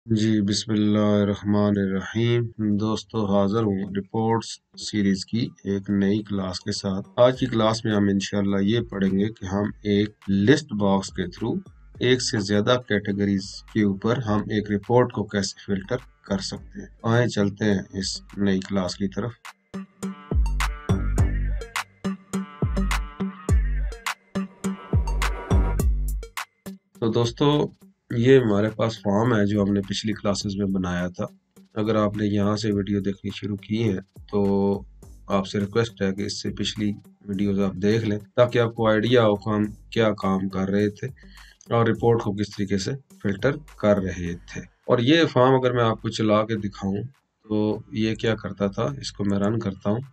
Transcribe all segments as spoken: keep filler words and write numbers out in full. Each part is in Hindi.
जी बिस्मिल्लाहिर्रहमानिर्रहीम। दोस्तों हाज़िर हूँ रिपोर्ट्स सीरीज़ की एक नई क्लास के साथ। आज की क्लास में हम इंशाल्लाह ये पढ़ेंगे कि हम एक लिस्ट बॉक्स के थ्रू एक से ज़्यादा कैटेगरीज के ऊपर हम एक रिपोर्ट को कैसे फिल्टर कर सकते हैं। आए चलते हैं इस नई क्लास की तरफ। तो दोस्तों ये हमारे पास फॉर्म है जो हमने पिछली क्लासेस में बनाया था। अगर आपने यहाँ से वीडियो देखनी शुरू की है तो आपसे रिक्वेस्ट है कि इससे पिछली वीडियोस आप देख लें ताकि आपको आइडिया हो कि हम क्या काम कर रहे थे और रिपोर्ट को किस तरीके से फिल्टर कर रहे थे। और ये फॉर्म अगर मैं आपको चला के दिखाऊं तो ये क्या करता था, इसको मैं रन करता हूँ।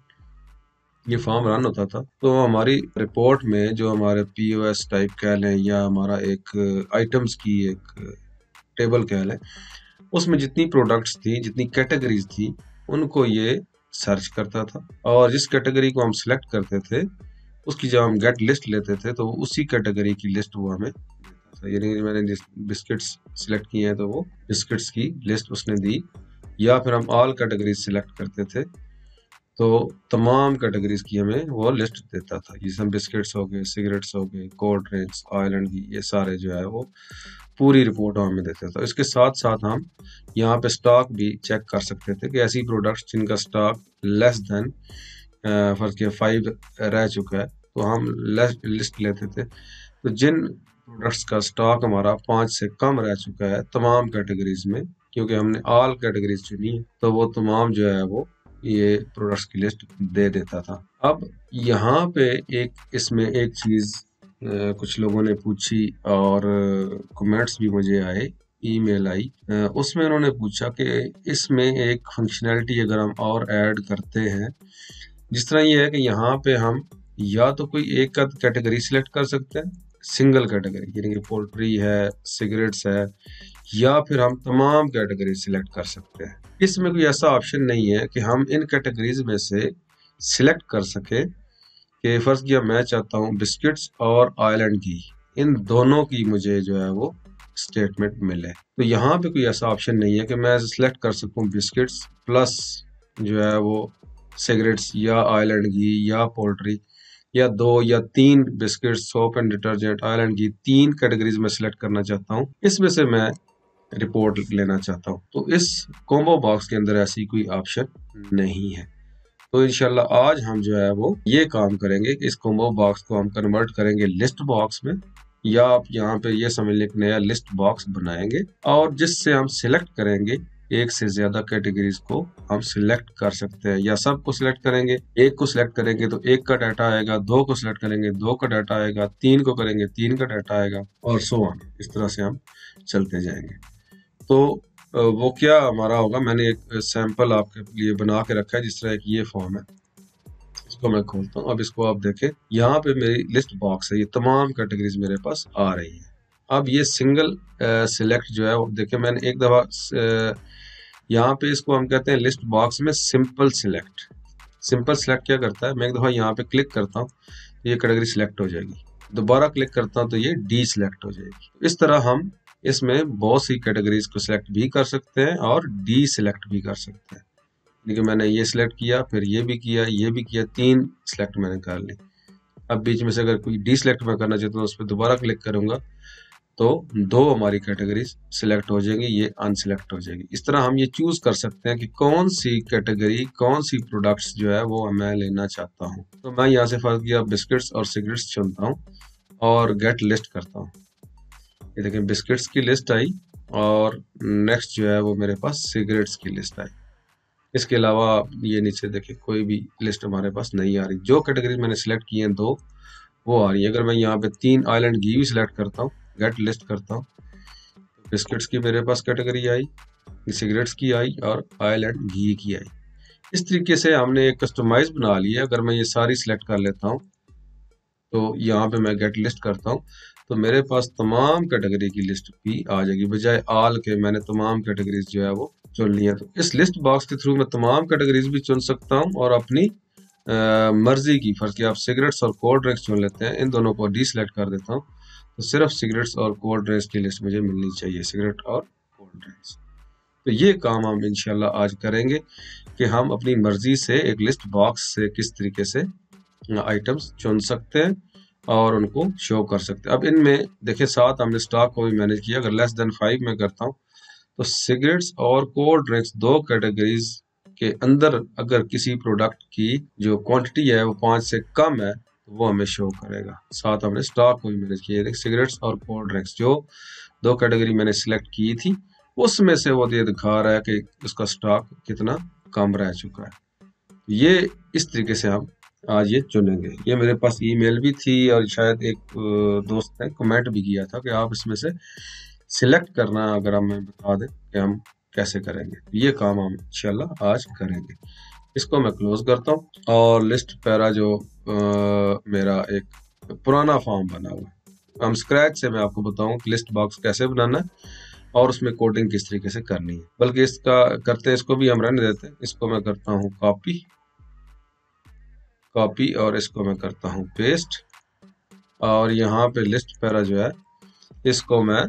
ये फॉर्म रन होता था तो हमारी रिपोर्ट में जो हमारे पीओएस टाइप कह लें या हमारा एक आइटम्स की एक टेबल कह लें, उसमें जितनी प्रोडक्ट्स थी, जितनी कैटेगरीज थी, उनको ये सर्च करता था और जिस कैटेगरी को हम सिलेक्ट करते थे उसकी जब हम गेट लिस्ट लेते थे तो उसी कैटेगरी की लिस्ट वो हमें देता था। यानी मैंने बिस्किट्स सिलेक्ट किए हैं तो वो बिस्किट्स की लिस्ट उसने दी, या फिर हम ऑल कैटेगरीज सिलेक्ट करते थे तो तमाम कैटेगरीज की हमें वो लिस्ट देता था। जैसे बिस्किट्स हो गए, सिगरेट्स हो गए, कोल्ड ड्रिंक्स, आइलैंड की, ये सारे जो है वो पूरी रिपोर्ट हमें देता था। इसके साथ साथ हम यहाँ पे स्टॉक भी चेक कर सकते थे कि ऐसी प्रोडक्ट्स जिनका स्टॉक लेस देन फर्ज के फाइव रह चुका है तो हम लिस्ट लेते थे। तो जिन प्रोडक्ट्स का स्टॉक हमारा पाँच से कम रह चुका है तमाम कैटेगरीज में, क्योंकि हमने ऑल कैटेगरीज चुनी है, तो वो तमाम जो है वो ये प्रोडक्ट्स की लिस्ट दे देता था। अब यहाँ पे एक इसमें एक चीज कुछ लोगों ने पूछी और कमेंट्स भी मुझे आए, ईमेल आई, उसमें उन्होंने पूछा कि इसमें एक फंक्शनैलिटी अगर हम और ऐड करते हैं, जिस तरह ये है कि यहाँ पे हम या तो कोई एक का कैटेगरी सिलेक्ट कर सकते हैं, सिंगल कैटेगरी, यानी कि पोल्ट्री है, सिगरेट्स है, या फिर हम तमाम कैटेगरी सिलेक्ट कर सकते हैं। इसमें कोई ऐसा ऑप्शन नहीं है कि हम इन कैटेगरीज में से सिलेक्ट कर सके कि फर्ज किया मैं चाहता हूँ बिस्किट्स और आइलैंड की, इन दोनों की मुझे जो है वो स्टेटमेंट मिले। तो यहाँ पे कोई ऐसा ऑप्शन नहीं है कि मैं सिलेक्ट कर सकूँ बिस्किट्स प्लस जो है वो सिगरेट्स या आइलैंड की या पोल्ट्री, या दो या तीन बिस्किट, सोप एंड डिटर्जेंट, आइलैंड की, तीन कैटेगरीज में सिलेक्ट करना चाहता हूँ, इसमें से मैं रिपोर्ट लेना चाहता हूँ। तो इस कॉम्बो बॉक्स के अंदर ऐसी कोई ऑप्शन नहीं है। तो इंशाल्लाह आज हम जो है वो ये काम करेंगे कि इस कॉम्बो बॉक्स को हम कन्वर्ट करेंगे लिस्ट बॉक्स में, या आप यहाँ पे ये समझ लें एक नया लिस्ट बॉक्स बनाएंगे और जिससे हम सिलेक्ट करेंगे एक से ज्यादा कैटेगरीज को हम सिलेक्ट कर सकते हैं, या सबको सिलेक्ट करेंगे, एक को सिलेक्ट करेंगे तो एक का डाटा आएगा, दो को सिलेक्ट करेंगे दो का डाटा आएगा, तीन को करेंगे तीन का डाटा आएगा, और सो ऑन, इस तरह से हम चलते जाएंगे। तो वो क्या हमारा होगा, मैंने एक सैंपल आपके लिए बना के रखा है, जिस तरह की ये फॉर्म है, इसको मैं खोलता हूँ। अब इसको आप देखें, यहाँ पे मेरी लिस्ट बॉक्स है, ये तमाम कैटेगरीज मेरे पास आ रही है। अब ये सिंगल सिलेक्ट जो है वो देखिए, मैंने एक दफा यहाँ पे इसको हम कहते हैं लिस्ट बॉक्स में सिंपल सिलेक्ट। सिंपल सिलेक्ट क्या करता है, मैं एक दफा यहाँ पे क्लिक करता हूँ तो ये कैटेगरी सिलेक्ट हो जाएगी, दोबारा क्लिक करता हूँ तो ये डी सिलेक्ट हो जाएगी। इस तरह हम इसमें बहुत सी कैटेगरीज को सिलेक्ट भी कर सकते हैं और डी सिलेक्ट भी कर सकते हैं। देखिए मैंने ये सिलेक्ट किया, फिर ये भी किया, ये भी किया, तीन सिलेक्ट मैंने कर ली। अब बीच में से अगर कोई डी सिलेक्ट मैं करना चाहता हूँ उस पर दोबारा क्लिक करूंगा तो दो हमारी कैटेगरीज सिलेक्ट हो जाएंगी, ये अनसिलेक्ट हो जाएगी। इस तरह हम ये चूज कर सकते हैं कि कौन सी कैटेगरी, कौन सी प्रोडक्ट्स जो है वो मैं लेना चाहता हूँ। तो मैं यहाँ से फर्ज किया बिस्किट्स और सिगरेट्स चुनता हूँ और गेट लिस्ट करता हूँ। ये देखें बिस्किट्स की लिस्ट आई और नेक्स्ट जो है वो मेरे पास सिगरेट्स की लिस्ट आई। इसके अलावा ये नीचे देखिए कोई भी लिस्ट हमारे पास नहीं आ रही। जो कैटेगरी मैंने सिलेक्ट की है दो, वो आ रही है। अगर मैं यहाँ पे तीन आइलैंड घी भी सिलेक्ट करता हूँ, गेट लिस्ट करता हूँ, तो बिस्किट्स की मेरे पास कैटेगरी आई, सिगरेट्स की आई और आइलैंड घी की आई। इस तरीके से हमने एक कस्टमाइज बना लिया। अगर मैं ये सारी सिलेक्ट कर लेता हूँ तो यहाँ पे मैं गेट लिस्ट करता हूँ तो मेरे पास तमाम कैटेगरी की लिस्ट भी आ जाएगी, बजाय आल के मैंने तमाम कैटेगरीज जो है वो चुन लिया। तो इस लिस्ट बॉक्स के थ्रू मैं तमाम कैटेगरीज भी चुन सकता हूँ और अपनी आ, मर्जी की, फर्ज की आप सिगरेट्स और कोल्ड ड्रिंक्स चुन लेते हैं, इन दोनों को डी सिलेक्ट कर देता हूँ तो सिर्फ सिगरेट्स और कोल्ड ड्रिंक्स की लिस्ट मुझे मिलनी चाहिए, सिगरेट और कोल्ड ड्रिंक्स। तो ये काम हम इंशाल्लाह आज करेंगे कि हम अपनी मर्जी से एक लिस्ट बॉक्स से किस तरीके से आइटम्स चुन सकते हैं और उनको शो कर सकते हैं। अब इनमें देखिए साथ हमने स्टॉक को भी मैनेज किया। अगर लेस देन फाइव में करता हूँ तो सिगरेट्स और कोल्ड ड्रिंक्स दो कैटेगरीज के अंदर अगर किसी प्रोडक्ट की जो क्वांटिटी है वो पाँच से कम है तो वो हमें शो करेगा। साथ हमने स्टॉक को भी मैनेज किया। सिगरेट्स और कोल्ड ड्रिंक्स जो दो कैटेगरी मैंने सिलेक्ट की थी उसमें से वो ये दिखा रहा है कि उसका स्टॉक कितना कम रह चुका है। ये इस तरीके से हम आज ये चुनेंगे। ये मेरे पास ईमेल भी थी और शायद एक दोस्त ने कमेंट भी किया था कि आप इसमें से सिलेक्ट करना, अगर हमें बता दें कि हम कैसे करेंगे। ये काम हम इंशाल्लाह आज करेंगे। इसको मैं क्लोज करता हूँ और लिस्ट पैरा जो आ, मेरा एक पुराना फॉर्म बना हुआ है, हम स्क्रैच से मैं आपको बताऊं कि लिस्ट बॉक्स कैसे बनाना है और उसमें कोडिंग किस तरीके से करनी है। बल्कि इसका करते हैं, इसको भी हम रहने देते हैं। इसको मैं करता हूँ कॉपी कॉपी और इसको मैं करता हूँ पेस्ट और यहाँ पे लिस्ट पैरा जो है इसको मैं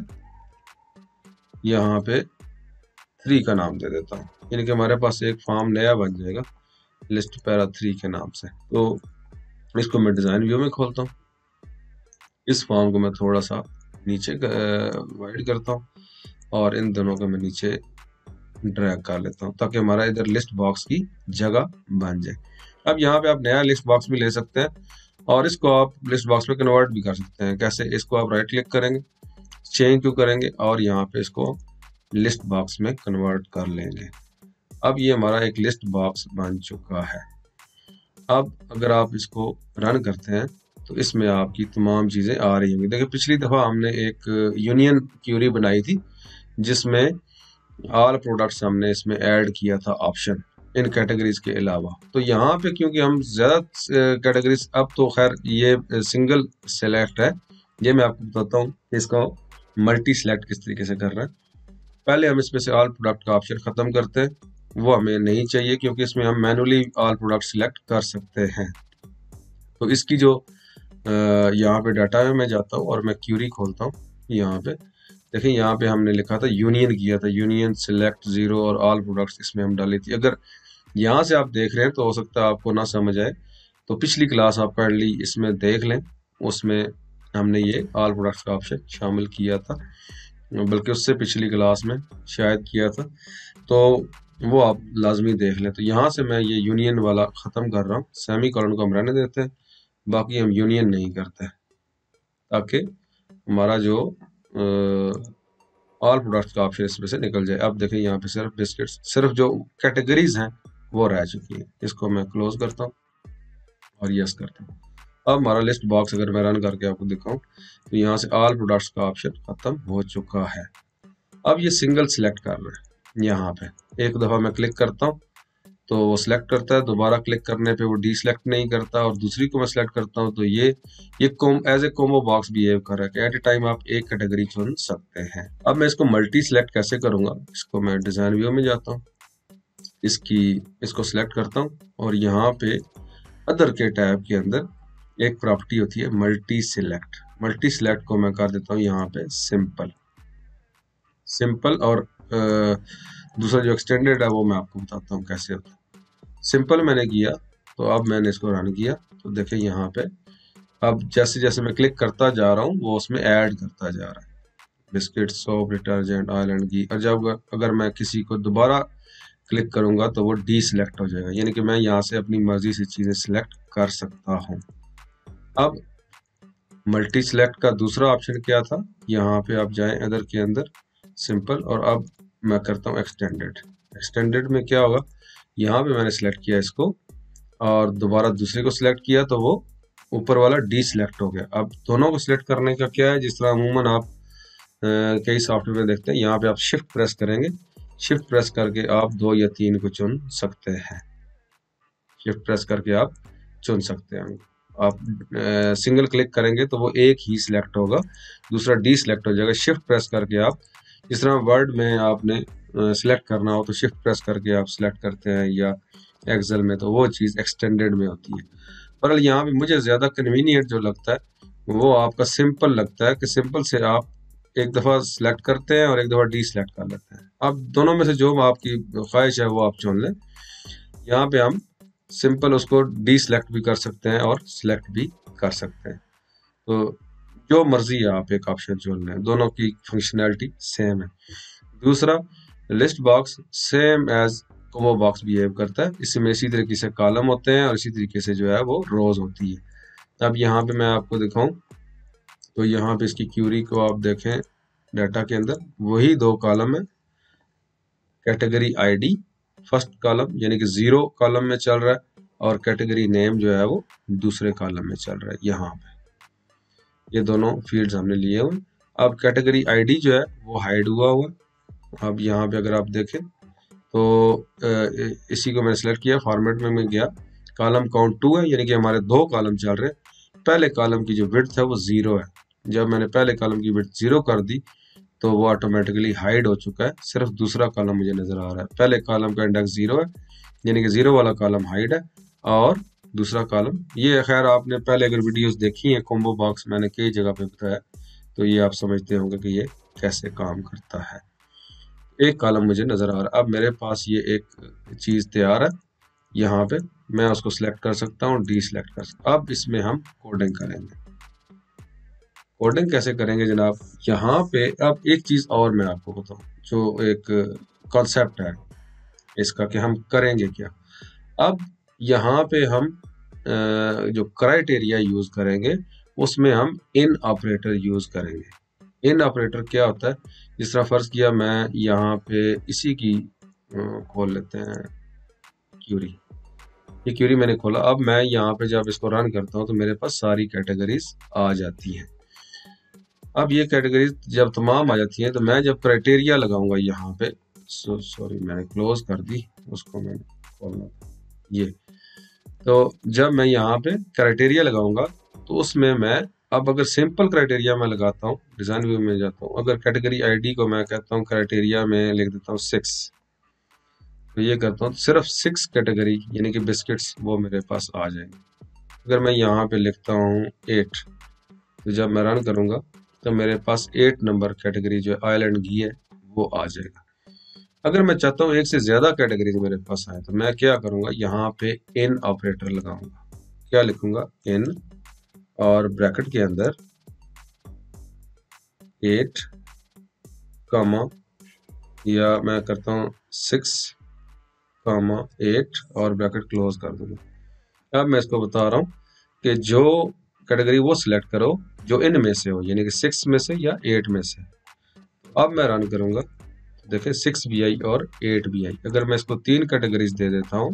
यहाँ पे थ्री का नाम दे देता हूँ, यानी कि हमारे पास एक फॉर्म नया बन जाएगा लिस्ट पैरा थ्री के नाम से। तो इसको मैं डिजाइन व्यू में खोलता हूँ। इस फॉर्म को मैं थोड़ा सा नीचे वाइड करता हूँ और इन दोनों को मैं नीचे ड्रैग कर लेता हूँ ताकि हमारा इधर लिस्ट बॉक्स की जगह बन जाए। अब यहाँ पे आप नया लिस्ट बॉक्स भी ले सकते हैं और इसको आप लिस्ट बॉक्स में कन्वर्ट भी कर सकते हैं। कैसे? इसको आप राइट क्लिक करेंगे, चेंज टू करेंगे और यहाँ पे इसको लिस्ट बॉक्स में कन्वर्ट कर लेंगे। अब ये हमारा एक लिस्ट बॉक्स बन चुका है। अब अगर आप इसको रन करते हैं तो इसमें आपकी तमाम चीज़ें आ रही होंगी। देखिए पिछली दफ़ा हमने एक यूनियन क्यूरी बनाई थी जिसमें ऑल प्रोडक्ट्स हमने इसमें ऐड किया था ऑप्शन इन कैटेगरीज के अलावा। तो यहाँ पे क्योंकि हम ज़्यादा कैटेगरीज, अब तो खैर ये सिंगल सेलेक्ट है, ये मैं आपको बताता हूँ इसको मल्टी सेलेक्ट किस तरीके से कर रहा है। पहले हम इसमें से ऑल प्रोडक्ट का ऑप्शन ख़त्म करते हैं, वो हमें नहीं चाहिए क्योंकि इसमें हम मैनुअली ऑल प्रोडक्ट सिलेक्ट कर सकते हैं। तो इसकी जो यहाँ पे डाटा में मैं जाता हूँ और मैं क्यूरी खोलता हूँ। यहाँ पे देखिए, यहाँ पे हमने लिखा था यूनियन किया था, यूनियन सिलेक्ट जीरो और ऑल प्रोडक्ट्स इसमें हम डाली थी। अगर यहाँ से आप देख रहे हैं तो हो सकता है आपको ना समझ आए, तो पिछली क्लास आप काइंडली इसमें देख लें, उसमें हमने ये ऑल प्रोडक्ट्स का ऑप्शन शामिल किया था, बल्कि उससे पिछली क्लास में शायद किया था, तो वो आप लाजमी देख लें। तो यहाँ से मैं ये यूनियन वाला ख़त्म कर रहा हूँ, सेमी कॉलन को हम रहने देते हैं, बाकी हम यूनियन नहीं करते ताकि हमारा जो ऑल प्रोडक्ट्स का ऑप्शन इसमें से निकल जाए। अब देखें यहाँ पे सिर्फ बिस्किट्स, सिर्फ जो कैटेगरीज हैं वो रह चुकी है। इसको मैं क्लोज करता हूँ और यस करता हूँ। अब हमारा लिस्ट बॉक्स अगर मैं रन करके आपको दिखाऊं तो यहाँ से ऑल प्रोडक्ट्स का ऑप्शन खत्म हो चुका है। अब ये सिंगल सिलेक्ट कर रहा है। यहाँ पे एक दफ़ा मैं क्लिक करता हूँ तो वो सिलेक्ट करता है, दोबारा क्लिक करने पे वो डी सिलेक्ट नहीं करता, और दूसरी को मैं सिलेक्ट करता हूँ तो ये ये come as a combo box behave कर रहा है कि एट ए टाइम आप एक कैटेगरी चुन सकते हैं। अब मैं इसको मल्टी सिलेक्ट कैसे करूंगा, इसको मैं डिजाइन व्यू में जाता हूँ, इसकी इसको सिलेक्ट करता हूँ और यहाँ पे अदर के टैब के अंदर एक प्रॉपर्टी होती है मल्टी सिलेक्ट। मल्टी सिलेक्ट को मैं कर देता हूँ यहाँ पे सिंपल सिंपल और दूसरा जो एक्सटेंडेड है वो मैं आपको बताता हूँ कैसे होता है। सिंपल मैंने किया तो अब मैंने इसको रन किया तो देखिए यहाँ पे अब जैसे जैसे मैं क्लिक करता जा रहा हूँ वो उसमें ऐड करता जा रहा है, biscuit, soap, detergent, oil and ghee. और जब अगर मैं किसी को दोबारा क्लिक करूंगा तो वो डी सिलेक्ट हो जाएगा, यानी कि मैं यहाँ से अपनी मर्जी से चीज़ें सिलेक्ट कर सकता हूँ। अब मल्टी सिलेक्ट का दूसरा ऑप्शन क्या था, यहाँ पे आप जाएं अदर के अंदर सिंपल, और अब मैं करता हूँ एक्सटेंडेड। एक्सटेंडेड में क्या होगा, यहाँ पे मैंने सिलेक्ट किया इसको और दोबारा दूसरे को सिलेक्ट किया तो वो ऊपर वाला डी सिलेक्ट हो गया। अब दोनों को सिलेक्ट करने का क्या है, जिस तरह अमूमन आप कई सॉफ्टवेयर में देखते हैं, यहाँ पे आप शिफ्ट प्रेस करेंगे, शिफ्ट प्रेस करके आप दो या तीन को चुन सकते हैं। शिफ्ट प्रेस करके आप चुन सकते हैं। आप आ, सिंगल क्लिक करेंगे तो वो एक ही सिलेक्ट होगा, दूसरा डी सिलेक्ट हो जाएगा। शिफ्ट प्रेस करके आप, जिस तरह वर्ड में आपने सिलेक्ट करना हो तो शिफ्ट प्रेस करके आप सिलेक्ट करते हैं, या एक्सेल में तो वो चीज़ एक्सटेंडेड में होती है। पर यहाँ पे मुझे ज़्यादा कन्वीनियंट जो लगता है वो आपका सिंपल लगता है, कि सिंपल से आप एक दफ़ा सिलेक्ट करते हैं और एक दफ़ा डी सिलेक्ट कर लेते हैं। अब दोनों में से जो आपकी ख्वाहिश है वो आप चुन लें। यहाँ पे हम सिंपल उसको डी सिलेक्ट भी कर सकते हैं और सिलेक्ट भी कर सकते हैं। तो जो मर्जी है आप एक ऑप्शन चुन लें, दोनों की फंक्शनैलिटी सेम है। दूसरा, list box same as combo box behave करता है। इसमें इसी तरीके से कॉलम होते हैं और इसी तरीके से जो है वो रोज होती है। अब यहाँ पे मैं आपको दिखाऊं तो यहाँ पे इसकी क्यूरी को आप देखें, डाटा के अंदर वही दो कॉलम है। कैटेगरी आईडी फर्स्ट कॉलम यानी कि जीरो कॉलम में चल रहा है और कैटेगरी नेम जो है वो दूसरे कॉलम में चल रहा है। यहाँ पे ये दोनों फील्ड्स हमने लिए हुए। अब कैटेगरी आईडी जो है वो हाइड हुआ हुआ है। अब यहाँ पे अगर आप देखें तो इसी को मैंने सेलेक्ट किया, फॉर्मेट में मैं गया, कॉलम काउंट टू है यानी कि हमारे दो कॉलम चल रहे हैं। पहले कॉलम की जो विड्थ है वो जीरो है। जब मैंने पहले कॉलम की विड्थ जीरो कर दी तो वो ऑटोमेटिकली हाइड हो चुका है, सिर्फ दूसरा कॉलम मुझे नजर आ रहा है। पहले कॉलम का इंडेक्स जीरो है यानी कि जीरो वाला कॉलम हाइड है और दूसरा कॉलम ये, खैर आपने पहले अगर वीडियोस देखी हैं कॉम्बो बॉक्स मैंने कई जगह पे बताया तो ये आप समझते होंगे कि ये कैसे काम करता है। एक कॉलम मुझे नजर आ रहा है। अब मेरे पास ये एक चीज तैयार है, यहाँ पे मैं उसको सिलेक्ट कर सकता हूँ, डी सिलेक्ट कर सकता हूँ। अब इसमें हम कोडिंग करेंगे। कोडिंग कैसे करेंगे जनाब, यहाँ पे अब एक चीज और मैं आपको बताऊं जो एक कॉन्सेप्ट है इसका कि हम करेंगे क्या। अब यहाँ पे हम जो क्राइटेरिया यूज करेंगे उसमें हम इन ऑपरेटर यूज करेंगे। इन ऑपरेटर क्या होता है, जिस तरह फर्ज किया मैं यहाँ पे इसी की खोल लेते हैं क्यूरी, ये क्यूरी मैंने खोला। अब मैं यहाँ पे जब इसको रन करता हूँ तो मेरे पास सारी कैटेगरीज आ जाती हैं। अब ये कैटेगरीज जब तमाम आ जाती हैं तो मैं जब क्राइटेरिया लगाऊंगा यहाँ पे, सॉरी मैंने क्लोज कर दी उसको, मैंने खोलना ये, तो जब मैं यहाँ पे क्राइटेरिया लगाऊंगा तो उसमें मैं अब अगर सिंपल क्राइटेरिया मैं लगाता हूँ, डिजाइन व्यू में जाता हूँ, अगर कैटेगरी आईडी को मैं कहता हूँ क्राइटेरिया में लिख देता हूँ सिक्स, तो ये करता हूँ सिर्फ सिक्स कैटेगरी यानी कि बिस्किट्स वो मेरे पास आ जाएंगे। अगर मैं यहाँ पे लिखता हूँ एट, तो जब मैं रन करूंगा तो मेरे पास एट नंबर कैटेगरी जो ऑयल एंड घी है वो आ जाएगा। अगर मैं चाहता हूँ एक से ज्यादा कैटेगरीज मेरे पास आए तो मैं क्या करूंगा, यहाँ पे इन ऑपरेटर लगाऊंगा। क्या लिखूंगा, इन, और ब्रैकेट के अंदर एट कामा, या मैं करता हूँ सिक्स कामा एट और ब्रैकेट क्लोज कर दूंगा। अब मैं इसको बता रहा हूँ कि जो कैटेगरी वो सिलेक्ट करो जो इन में से हो यानी कि सिक्स में से या एट में से। अब मैं रन करूंगा, देखें सिक्स भी आई और एट भी आई। अगर मैं इसको तीन कैटेगरीज दे देता हूँ,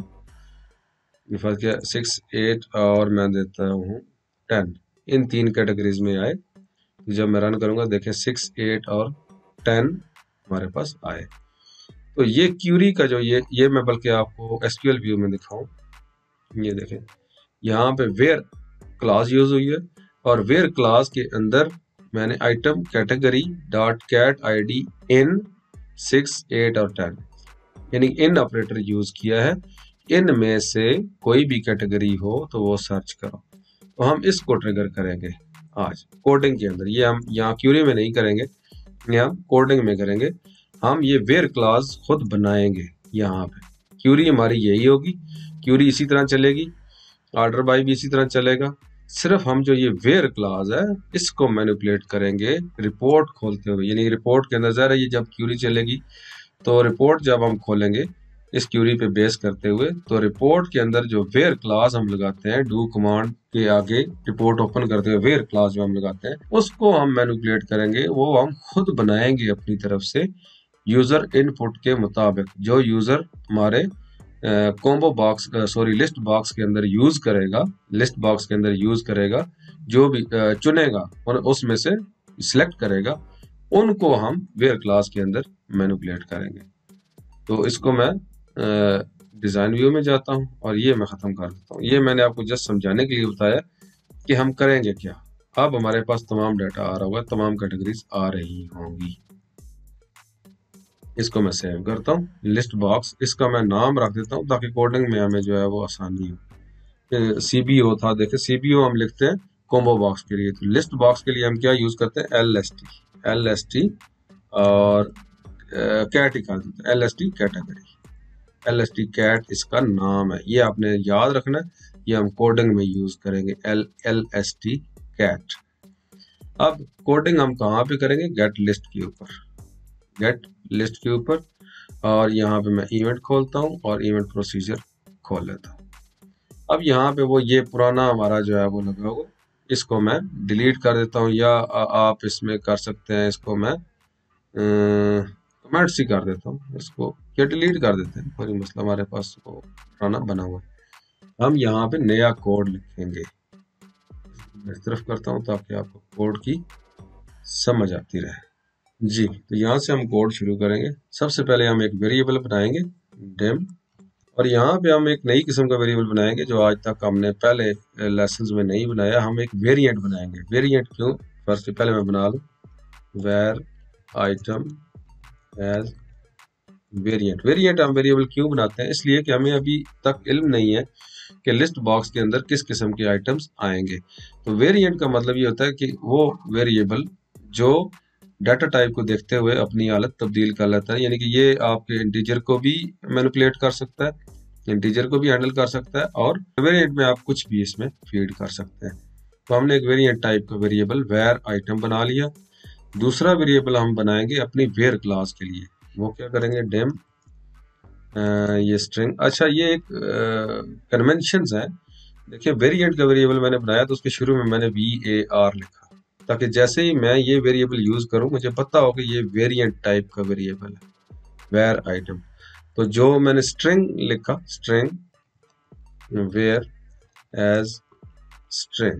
सिक्स एट और मैं देता हूँ टेन, इन तीन कैटेगरीज में आए, जब मैं रन करूंगा देखें सिक्स एट और टेन हमारे पास आए। तो ये क्यूरी का जो ये ये मैं बल्कि आपको एसक्यूएल व्यू में दिखाऊं, ये देखें यहाँ पे वेयर क्लास यूज हुई है और वेयर क्लास के अंदर मैंने item category dot cat I D in six eight और टेन यानी इन ऑपरेटर यूज किया है। इन में से कोई भी कैटेगरी हो तो वो सर्च करो। तो हम इसको ट्रिगर करेंगे आज कोडिंग के अंदर, ये हम यहाँ क्यूरी में नहीं करेंगे, यहाँ कोडिंग में करेंगे। हम ये वेयर क्लास खुद बनाएंगे। यहाँ पे क्यूरी हमारी यही होगी, क्यूरी इसी तरह चलेगी, ऑर्डर बाय भी इसी तरह चलेगा। सिर्फ हम जो ये वेयर क्लास है इसको मैनिपुलेट करेंगे रिपोर्ट खोलते हुए, यानी रिपोर्ट के अंदर ज़रा ये जब क्यूरी चलेगी तो रिपोर्ट जब हम खोलेंगे इस क्यूरी पे बेस करते हुए, तो रिपोर्ट के अंदर जो वेयर क्लास हम लगाते हैं डू कमांड के आगे रिपोर्ट ओपन करते हुए वेयर क्लास जो हम लगाते हैं उसको हम मैनिपुलेट करेंगे, वो हम खुद बनाएंगे अपनी तरफ से यूजर इनपुट के मुताबिक। जो यूजर हमारे combo box sorry list box के अंदर यूज करेगा, लिस्ट बॉक्स के अंदर यूज करेगा, जो भी uh, चुनेगा और उसमें से सिलेक्ट करेगा, उनको हम वेयर क्लास के अंदर मैनिपुलेट करेंगे। तो इसको मैं डिजाइन व्यू में जाता हूं और ये मैं खत्म कर देता हूं। ये मैंने आपको जस्ट समझाने के लिए बताया कि हम करेंगे क्या। अब हमारे पास तमाम डाटा आ रहा होगा, तमाम कैटेगरीज आ रही होंगी। इसको मैं सेव करता हूँ, लिस्ट बॉक्स, इसका मैं नाम रख देता हूँ ताकि कोडिंग में हमें जो है वो आसानी हो। सीबीओ था, देखे सीबीओ हम लिखते हैं कॉम्बो बॉक्स के लिए, तो लिस्ट बॉक्स के लिए हम क्या यूज करते हैं, L S T, L S T और कैट ही कर देते हैं, L S T category, L S T cat इसका नाम है, ये आपने याद रखना है, ये हम कोडिंग में यूज करेंगे L L S T cat. अब कोडिंग हम कहाँ पे करेंगे, गेट लिस्ट के ऊपर, गेट लिस्ट के ऊपर, और यहाँ पे मैं इवेंट खोलता हूँ और इवेंट प्रोसीजर खोल लेता हूँ। अब यहाँ पे वो ये पुराना हमारा जो है वो लगा होगा, इसको मैं डिलीट कर देता हूँ, या आप इसमें कर सकते हैं, इसको मैं कमेंट्स ही कर देता हूँ इसको, या डिलीट कर देते हैं, कोई मसला, हमारे पास वो पुराना बना हुआ है। हम यहाँ पे नया कोड लिखेंगे, इस तरफ करता हूँ ताकि आपको कोड की समझ आती रहे जी। तो यहाँ से हम कोड शुरू करेंगे। सबसे पहले हम एक वेरिएबल बनाएंगे डेम, और यहाँ पे हम एक नई किस्म का वेरिएबल बनाएंगे जो आज तक हमने पहले लेसन्स में नहीं बनाया। हम एक वेरिएंट बनाएंगे। वेरिएंट क्यों, फर्स्ट पहले मैं बना लूँ, var item as variant. Variant हम वेरिएबल क्यों बनाते हैं, इसलिए कि हमें अभी तक इल्म नहीं है कि लिस्ट बॉक्स के अंदर किस किस्म के आइटम्स आएंगे। तो वेरिएंट का मतलब ये होता है कि वो वेरिएबल जो डाटा टाइप को देखते हुए अपनी हालत तब्दील कर लेता है, यानी कि ये आपके इंटीजर को भी मैनिपुलेट कर सकता है, इंटीजर को भी हैंडल कर सकता है, और वेरिएंट में आप कुछ भी इसमें फीड कर सकते हैं। तो हमने एक वेरिएंट टाइप का वेरिएबल वेर आइटम बना लिया। दूसरा वेरिएबल हम बनाएंगे अपनी वेर क्लास के लिए, वो क्या करेंगे, डेम ये स्ट्रिंग। अच्छा, ये एक कन्वेंशंस है। देखिए, वेरिएंट का वेरिएबल मैंने बनाया तो उसके शुरू में मैंने वी ए आर लिखा, ताकि जैसे ही मैं ये वेरिएबल यूज करूं मुझे पता हो कि ये वेरिएंट टाइप का वेरिएबल है, वेर आइटम। तो जो मैंने स्ट्रिंग लिखा, स्ट्रिंग वेयर एज स्ट्रिंग।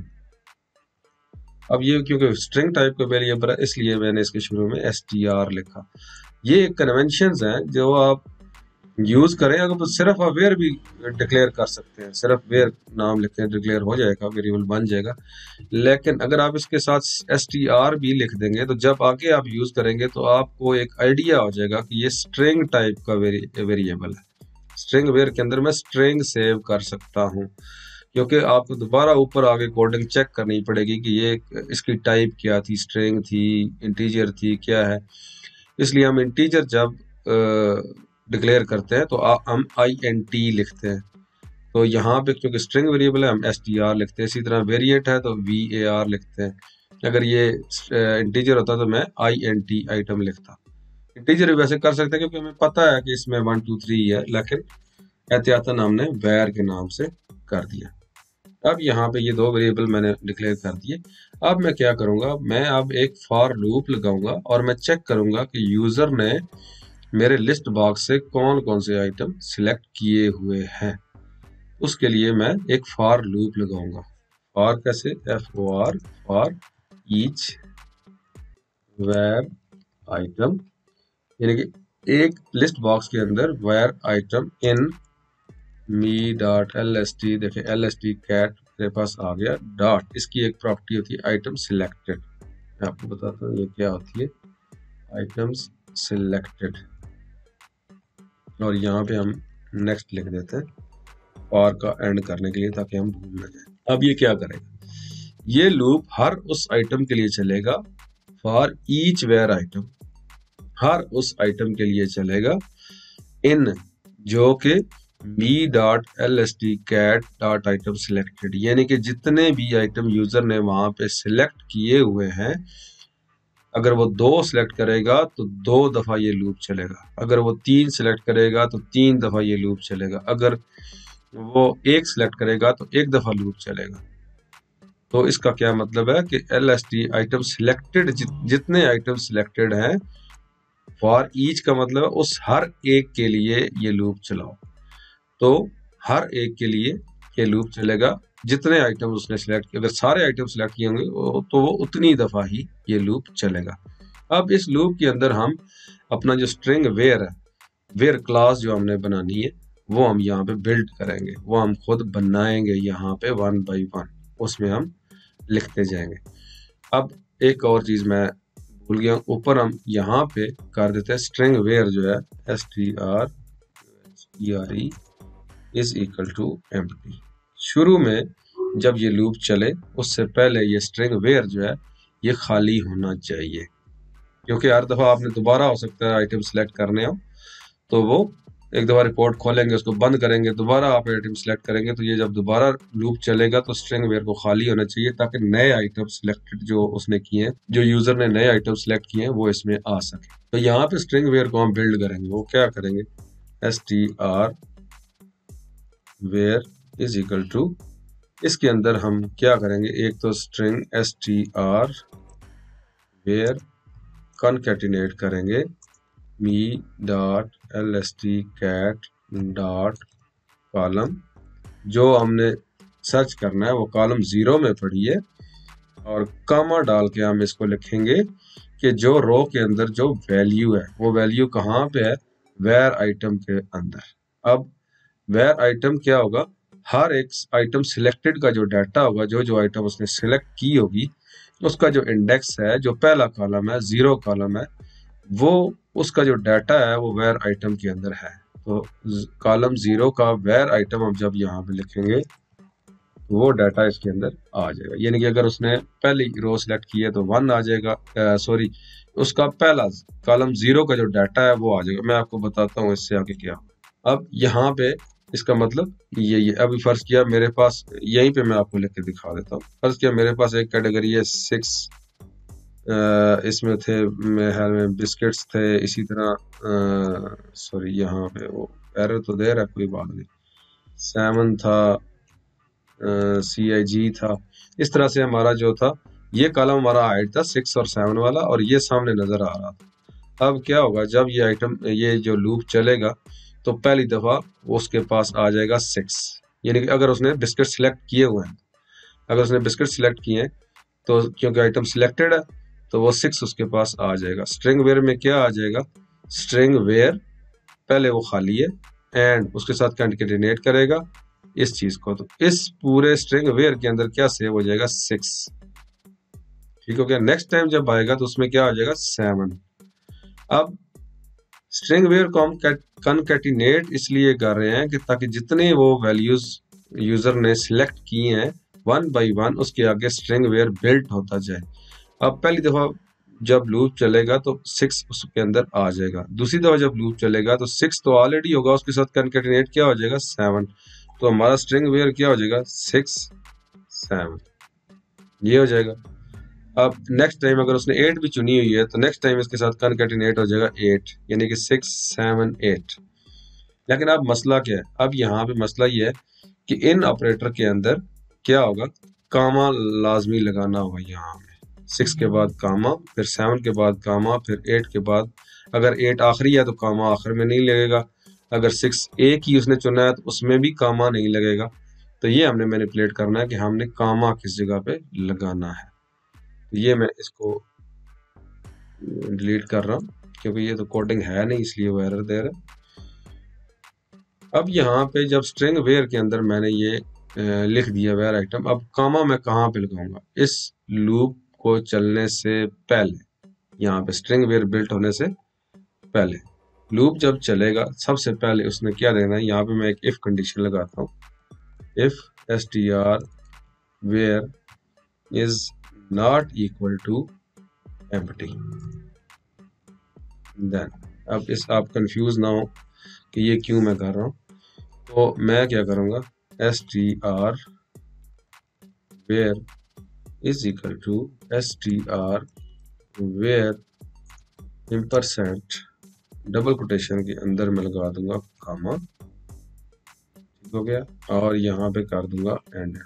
अब ये क्योंकि स्ट्रिंग टाइप का वेरिएबल है इसलिए मैंने इसके शुरू में एस टी आर लिखा। ये कन्वेंशंस हैं जो आप यूज करें। अगर तो सिर्फ आप वेयर भी डिक्लेयर कर सकते हैं, सिर्फ वेयर नाम लिख के डिक्लेयर हो जाएगा, वेरिएबल बन जाएगा। लेकिन अगर आप इसके साथ एस टी आर भी लिख देंगे तो जब आगे आप यूज करेंगे तो आपको एक आइडिया हो जाएगा कि ये स्ट्रिंग टाइप का वेरिएबल है। स्ट्रिंग वेयर के अंदर मैं स्ट्रिंग सेव कर सकता हूँ, क्योंकि आपको दोबारा ऊपर आगे कोडिंग चेक करनी पड़ेगी कि ये इसकी टाइप क्या थी, स्ट्रिंग थी, इंटीजर थी, क्या है। इसलिए हम इंटीजर जब डिक्लेयर करते हैं तो आ, हम आई एन टी लिखते हैं। तो यहाँ पे क्योंकि स्ट्रिंग वेरिएबल है हम एस टी आर लिखते हैं। इसी तरह वेरिएंट है तो वी ए आर लिखते हैं। अगर ये इंटीजर होता तो मैं आई एन टी आइटम लिखता। इंटीजर भी वैसे कर सकते हैं क्योंकि हमें पता है कि इसमें वन टू थ्री है, लेकिन एहतियातन हमने वेर के नाम से कर दिया। अब यहाँ पे ये दो वेरिएबल मैंने डिक्लेयर कर दिए। अब मैं क्या करूँगा, मैं अब एक फॉर लूप लगाऊंगा और मैं चेक करूँगा कि यूजर ने मेरे लिस्ट बॉक्स से कौन कौन से आइटम सिलेक्ट किए हुए हैं। उसके लिए मैं एक फॉर लूप लगाऊंगा। फॉर कैसे, F O R, for each var item, यानी कि एक लिस्ट बॉक्स के अंदर var item in me dot L S T. देखे एल एस टी कैट मेरे पास आ गया डॉट, इसकी एक प्रॉपर्टी होती है आइटम सिलेक्टेड। मैं आपको बताता हूँ ये क्या होती है, आइटम्स सिलेक्टेड। और यहाँ पे हम नेक्स्ट लिख देते हैं फॉर का एंड करने के लिए, ताकि हम भूल ना जाए। अब ये क्या करेगा, ये लूप हर उस आइटम के लिए चलेगा, फॉर ईच वेयर आइटम, हर उस आइटम के लिए चलेगा इन जो कि me dot L S T cat dot item selected, यानी कि जितने भी आइटम यूजर ने वहां पे सिलेक्ट किए हुए हैं, अगर वो दो सिलेक्ट करेगा तो दो दफा ये लूप चलेगा, अगर वो तीन सिलेक्ट करेगा तो तीन दफा ये लूप चलेगा, अगर वो एक सिलेक्ट करेगा तो एक दफा लूप चलेगा। तो इसका क्या मतलब है कि L S T item selected, जित, जितने आइटम सिलेक्टेड हैं, फॉर ईच का मतलब है उस हर एक के लिए ये लूप चलाओ। तो हर एक के लिए ये लूप चलेगा जितने आइटम उसने सिलेक्ट किए। अगर सारे आइटम सिलेक्ट किए होंगे तो वो उतनी दफा ही ये लूप चलेगा। अब इस लूप के अंदर हम अपना जो स्ट्रिंग वेयर है, वेयर क्लास जो हमने बनानी है, वो हम यहाँ पे बिल्ड करेंगे, वो हम खुद बनाएंगे यहाँ पे वन बाई वन, उसमें हम लिखते जाएंगे। अब एक और चीज मैं भूल गया, ऊपर हम यहाँ पे कर देते हैं स्ट्रिंग वेयर जो है S T R E R E is equal to empty. शुरू में जब ये लूप चले उससे पहले ये स्ट्रिंग वेयर जो है ये खाली होना चाहिए। क्योंकि हर दफा आपने दोबारा हो सकता है आइटम सिलेक्ट करने हो, तो वो एक दफा रिपोर्ट खोलेंगे, उसको बंद करेंगे, दोबारा आप आइटम सिलेक्ट करेंगे, तो ये जब दोबारा लूप चलेगा तो स्ट्रिंग वेयर को खाली होना चाहिए, ताकि नए आइटम सिलेक्टेड जो उसने किए हैं, जो यूजर ने नए आइटम सिलेक्ट किए हैं, वो इसमें आ सके। तो यहाँ पे स्ट्रिंग वेयर को हम बिल्ड करेंगे। वो क्या करेंगे, S T R var is equal to, इसके अंदर हम क्या करेंगे, एक तो string S T R var concatenate करेंगे me dot L S T cat dot column, जो हमने सर्च करना है वो कॉलम जीरो में पढ़िए, और कामा डाल के हम इसको लिखेंगे कि जो रो के अंदर जो वैल्यू है, वो वैल्यू कहाँ पे है, वेयर आइटम के अंदर। अब वेयर आइटम क्या होगा, हर एक आइटम सिलेक्टेड का जो डाटा होगा, जो जो आइटम उसने सिलेक्ट की होगी, उसका जो इंडेक्स है, जो पहला कॉलम है, जीरो कॉलम है, वो उसका जो डाटा है वो वेयर आइटम के अंदर है। तो कॉलम जीरो का वेयर आइटम हम जब यहाँ पे लिखेंगे, वो डाटा इसके अंदर आ जाएगा। यानी कि अगर उसने पहली रो सिलेक्ट की है तो वन आ जाएगा, सॉरी उसका पहला कॉलम जीरो का जो डाटा है वो आ जाएगा। मैं आपको बताता हूँ इससे आगे क्या। अब यहाँ पे इसका मतलब ये ये अभी फर्ज किया मेरे पास, यहीं पे मैं आपको लिख के दिखा देता हूँ। फर्ज किया मेरे पास एक कैटेगरी है सिक्स, इसमें थे मेरे में बिस्किट्स थे, इसी तरह सॉरी यहाँ पे वो एरर तो दे रहा है, कोई बात नहीं, सेवन था, सी आई जी था। इस तरह से हमारा जो था ये कॉलम हमारा हाइट था सिक्स और सेवन वाला, और ये सामने नजर आ रहा था। अब क्या होगा, जब ये आइटम ये जो लूप चलेगा तो पहली दफा उसके पास आ जाएगा सिक्स, यानी कि अगर उसने बिस्किट सिलेक्ट किए हुए हैं, अगर उसने बिस्किट सिलेक्ट किए हैं तो क्योंकि आइटम सिलेक्टेड है तो वो सिक्स उसके पास आ जाएगा। स्ट्रिंग वेयर में क्या आ जाएगा, स्ट्रिंग वेयर पहले वो खाली है एंड उसके साथ कंकैटिनेट करेगा इस चीज को, तो इस पूरे स्ट्रिंग वेयर के अंदर क्या सेव हो जाएगा, सिक्स। ठीक हो गया। नेक्स्ट टाइम जब आएगा तो उसमें क्या आ जाएगा, सेवन। अब स्ट्रिंग वेयर को हम कॉन्कैटिनेट इसलिए कर रहे हैं कि ताकि जितने वो वैल्यूज यूजर ने सिलेक्ट किए हैं वन बाय वन उसके आगे स्ट्रिंग वेयर बिल्ट होता जाए। अब पहली दफा जब लूप चलेगा तो सिक्स उसके अंदर आ जाएगा, दूसरी दफा जब लूप चलेगा तो सिक्स तो ऑलरेडी होगा, उसके साथ कॉन्कैटिनेट क्या हो जाएगा, सेवन। तो हमारा स्ट्रिंग वेयर क्या हो जाएगा, सिक्स सेवन, ये हो जाएगा। अब नेक्स्ट टाइम अगर उसने एट भी चुनी हुई है तो नेक्स्ट टाइम इसके साथ कॉन्कैटिनेट हो जाएगा एट, यानी कि सिक्स सेवन एट। लेकिन अब मसला क्या है, अब यहाँ पे मसला ये है कि इन ऑपरेटर के अंदर क्या होगा, कामा लाजमी लगाना होगा। यहाँ में सिक्स के बाद कामा, फिर सेवन के बाद कामा, फिर एट के बाद, अगर एट आखिरी है तो कामा आखिर में नहीं लगेगा, अगर सिक्स एक ही उसने चुना है तो उसमें भी कामा नहीं लगेगा। तो ये हमने मैनिपुलेट करना है कि हमने कामा किस जगह पे लगाना है। तो ये मैं इसको डिलीट कर रहा हूँ क्योंकि ये तो कोडिंग है नहीं, इसलिए वो एरर दे रहा है। अब यहाँ पे जब स्ट्रिंग वेयर के अंदर मैंने ये लिख दिया वेयर आइटम, अब कामा मैं कहाँ पे लगाऊंगा, इस लूप को चलने से पहले, यहाँ पे स्ट्रिंग वेयर बिल्ट होने से पहले लूप जब चलेगा सबसे पहले उसने क्या देना है, यहाँ पे मैं एक इफ कंडीशन लगाता हूँ, if S T R var is not equal to empty. Then अब इस आप कंफ्यूज ना हो कि ये क्यों मैं कर रहा हूँ, तो मैं क्या करूँगा, S T R var is equal to S T R var ampersand double quotation के अंदर मैं लगा दूंगा कामा, ठीक हो गया, और यहाँ पे कर दूंगा एंड,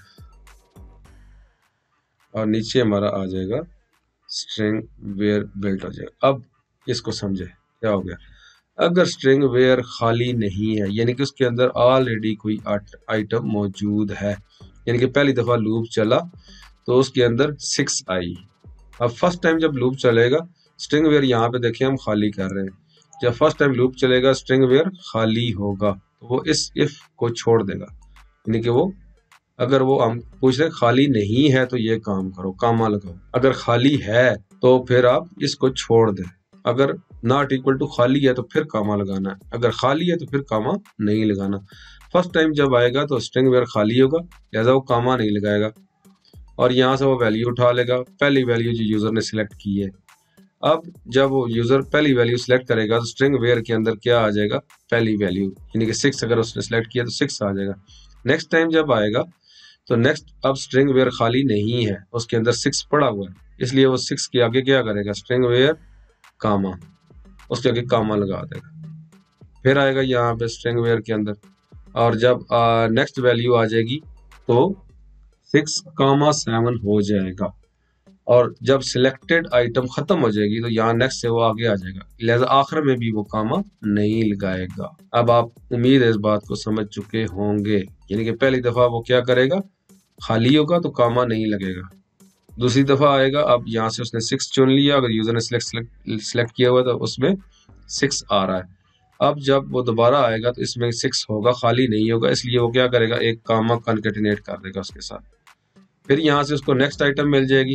और नीचे हमारा आ जाएगा स्ट्रिंग वेयर बिल्ट हो जाएगा। अब इसको समझे क्या हो गया, अगर स्ट्रिंग वेयर खाली नहीं है, यानी कि उसके अंदर ऑलरेडी कोई आइटम मौजूद है, यानी कि पहली दफा लूप चला तो उसके अंदर सिक्स आई। अब फर्स्ट टाइम जब लूप चलेगा स्ट्रिंग वेयर, यहाँ पे देखिए हम खाली कर रहे हैं, जब फर्स्ट टाइम लूप चलेगा स्ट्रिंग वेयर खाली होगा तो वो इस इफ को छोड़ देगा, यानी कि वो अगर वो हम पूछ रहे खाली नहीं है तो ये काम करो, कामा लगाओ, अगर खाली है तो फिर आप इसको छोड़ दें, अगर नॉट इक्वल टू खाली है तो फिर कामा लगाना है, अगर खाली है तो फिर कामा नहीं लगाना। फर्स्ट टाइम जब आएगा तो स्ट्रिंग वेयर खाली होगा, लिहाजा वो कामा नहीं लगाएगा, और यहाँ से वो वैल्यू उठा लेगा, पहली वैल्यू जो यूजर ने सिलेक्ट की है। अब जब वो यूजर पहली वैल्यू सिलेक्ट करेगा तो स्ट्रिंग वेयर के अंदर क्या आ जाएगा, पहली वैल्यू यानी कि सिक्स अगर उसने सिलेक्ट किया तो सिक्स आ जाएगा। नेक्स्ट टाइम जब आएगा तो नेक्स्ट अब स्ट्रिंग वेयर खाली नहीं है, उसके अंदर सिक्स पड़ा हुआ है, इसलिए वो सिक्स के आगे क्या करेगा, स्ट्रिंग वेयर कामा, उसके आगे कामा लगा देगा। फिर आएगा यहाँ पे स्ट्रिंग वेयर के अंदर, और जब नेक्स्ट वैल्यू आ जाएगी तो सिक्स कामा सेवन हो जाएगा, और जब सिलेक्टेड आइटम खत्म हो जाएगी तो यहाँ नेक्स्ट से वो आगे आ जाएगा, लिहाजा आखिर में भी वो कामा नहीं लगाएगा। अब आप उम्मीद है इस बात को समझ चुके होंगे, यानी कि पहली दफा वो क्या करेगा, खाली होगा तो कामा नहीं लगेगा। दूसरी दफा आएगा, अब यहाँ से उसने सिक्स चुन लिया, अगर यूजर ने सिलेक्ट सिलेक्ट किया हुआ तो उसमें सिक्स आ रहा है। अब जब वो दोबारा आएगा तो इसमें सिक्स होगा, खाली नहीं होगा, इसलिए वो क्या करेगा, एक कामा कॉन्केटिनेट कर देगा उसके साथ। फिर यहाँ से उसको नेक्स्ट आइटम मिल जाएगी,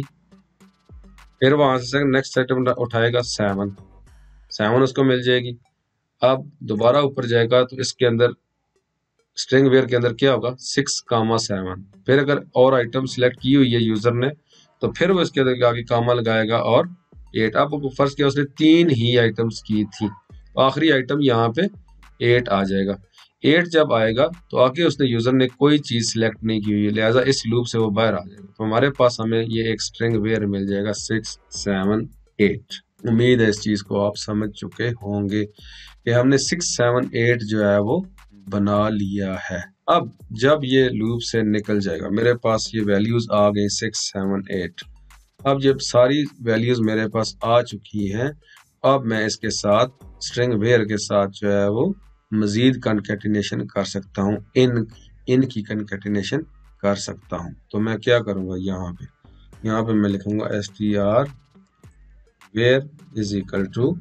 फिर वहां से नेक्स्ट आइटम उठाएगा सेवन, सेवन उसको मिल जाएगी। अब दोबारा ऊपर जाएगा तो इसके अंदर स्ट्रिंग वेयर के अंदर क्या होगा, सिक्स कामा सेवन। फिर अगर और आइटम सिलेक्ट की हुई है यूजर ने तो फिर वो इसके अंदर आगे कामा लगाएगा और एट। अब फर्ज किया उसने तीन ही आइटम्स की थी, तो आखिरी आइटम यहाँ पे एट आ जाएगा। एट जब आएगा तो आगे उसने यूजर ने कोई चीज सिलेक्ट नहीं की हुई है, लिहाजा इस लूप से वो बाहर आ जाएगा। तो हमारे पास हमें ये एक स्ट्रिंग वेयर मिल जाएगा सिक्स सेवन एट। उम्मीद है इस चीज को आप समझ चुके होंगे कि हमने सिक्स सेवन एट जो है वो बना लिया है। अब जब ये लूप से निकल जाएगा, मेरे पास ये वैल्यूज आ गई सिक्स सेवन एट। अब जब सारी वैल्यूज मेरे पास आ चुकी हैं, अब मैं इसके साथ स्ट्रिंग वेयर के साथ जो है वो मजीद कॉन्केटिनेशन कर सकता हूँ, इन इन की कॉन्केटिनेशन कर सकता हूँ। तो मैं क्या करूँगा, यहाँ पे यहाँ पे मैं लिखूंगा S T R var is equal to,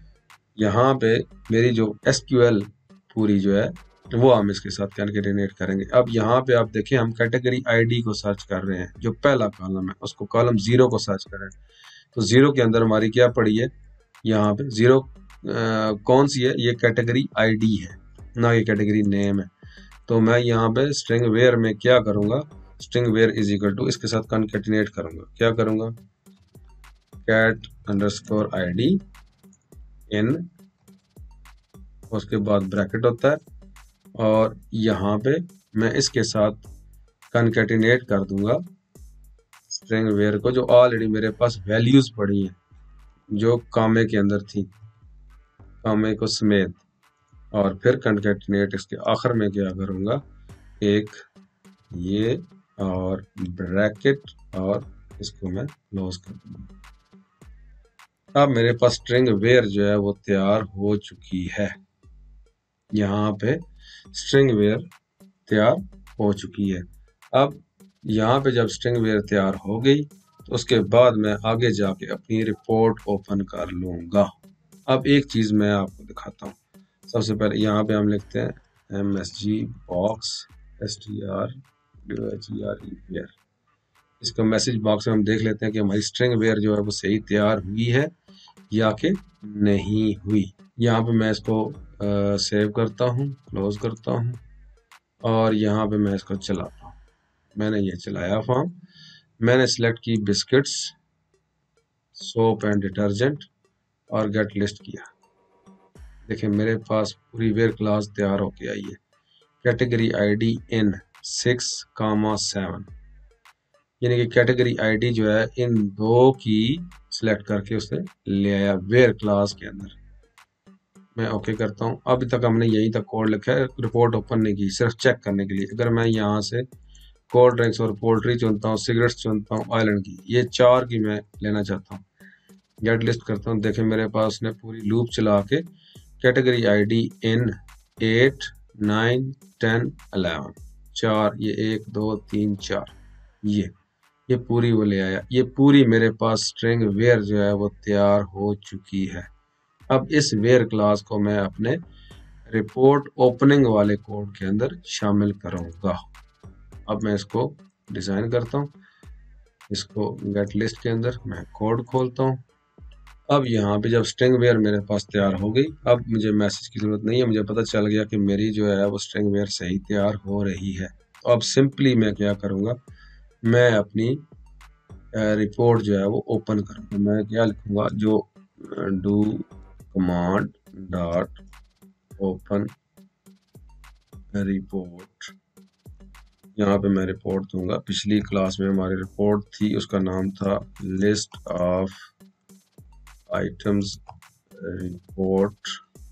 यहाँ पे मेरी जो एस क्यू एल पूरी जो है वो हम इसके साथ कॉन्केटिनेट करेंगे। अब यहाँ पे आप देखें हम कैटेगरी आईडी को सर्च कर रहे हैं, जो पहला कॉलम है उसको कॉलम जीरो को सर्च कर रहे हैं। तो जीरो के अंदर हमारी क्या पड़ी है, यहाँ पे जीरो कौन सी है, ये कैटेगरी आईडी है ना, ये कैटेगरी नेम है। तो मैं यहाँ पे स्ट्रिंग वेयर में क्या करूँगा, string var is equal to इसके साथ कॉन्केटिनेट करूँगा। क्या करूँगा, कैट अंडरस्कोर आईडी इन, उसके बाद ब्रैकेट होता है, और यहाँ पे मैं इसके साथ कॉन्केटिनेट कर दूंगा स्ट्रिंग वेयर को, जो ऑलरेडी मेरे पास वैल्यूज पड़ी हैं जो कामे के अंदर थी, कामे को समेत। और फिर कॉन्केटिनेट इसके आखिर में क्या करूँगा, एक ये और ब्रैकेट, और इसको मैं क्लोज कर दूंगा। अब मेरे पास स्ट्रिंग वेयर जो है वो तैयार हो चुकी है, यहाँ पे स्ट्रिंग वेयर तैयार हो चुकी है। अब यहाँ पे जब स्ट्रिंग वेयर तैयार हो गई तो उसके बाद मैं आगे जाके अपनी रिपोर्ट ओपन कर लूँगा। अब एक चीज़ मैं आपको दिखाता हूँ। सबसे पहले यहाँ पे हम लिखते हैं M S G box S T R D H E R E var. इसका मैसेज बॉक्स में हम देख लेते हैं कि हमारी स्ट्रिंग वेयर जो है वो सही तैयार हुई है या कि नहीं हुई। यहाँ पे मैं इसको आ, सेव करता हूँ, क्लोज करता हूँ, और यहाँ पे मैं इसको चलाता हूँ। मैंने ये चलाया फॉर्म, मैंने सिलेक्ट की बिस्किट्स, सोप एंड डिटर्जेंट और गेट लिस्ट किया। देखिए मेरे पास पूरी वेयर क्लास तैयार होके आई है, category ID in six comma seven, यानी कि कैटेगरी आईडी जो है इन दो की सिलेक्ट करके उसने ले आया वेयर क्लास के अंदर। मैं ओके करता हूँ। अभी तक हमने यहीं तक कोड लिखा है, रिपोर्ट ओपन नहीं की, सिर्फ चेक करने के लिए। अगर मैं यहाँ से कोल्ड ड्रिंक्स और पोल्ट्री चुनता हूँ, सिगरेट्स चुनता हूँ, आइलैंड की, ये चार की मैं लेना चाहता हूँ, गेट लिस्ट करता हूँ। देखें मेरे पास ने पूरी लूप चला के category ID in eight nine ten eleven, चार, ये एक दो तीन चार, ये ये पूरी वो ले आया। ये पूरी मेरे पास स्ट्रिंग वेयर जो है वो तैयार हो चुकी है। अब इस वेयर क्लास को मैं अपने रिपोर्ट ओपनिंग वाले कोड के अंदर शामिल करूंगा। अब मैं इसको डिजाइन करता हूँ, इसको गेट लिस्ट के अंदर मैं कोड खोलता हूँ। अब यहाँ पे जब स्ट्रिंग वेयर मेरे पास तैयार हो गई, अब मुझे मैसेज की जरूरत नहीं है, मुझे पता चल गया कि मेरी जो है वो स्ट्रिंग वेयर सही तैयार हो रही है। तो अब सिंपली मैं क्या करूँगा, मैं अपनी रिपोर्ट जो है वो ओपन करूँगा। मैं क्या लिखूँगा, जो do command dot open report, यहाँ पे मैं रिपोर्ट दूंगा। पिछली क्लास में हमारी रिपोर्ट थी, उसका नाम था list of items report